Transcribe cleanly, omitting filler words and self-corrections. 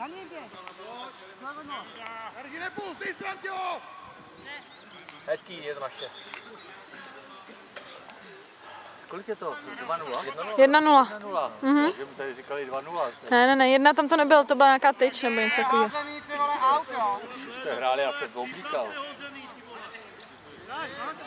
Hezký, je to naše. Kolik je to? 2-0? 1-0. 1-0. Takže mi tady říkali 2-0. Ne, 1 tam to nebylo, to byla nějaká tyč nebo něco takového. Už jste hráli, já jsem oblíkal.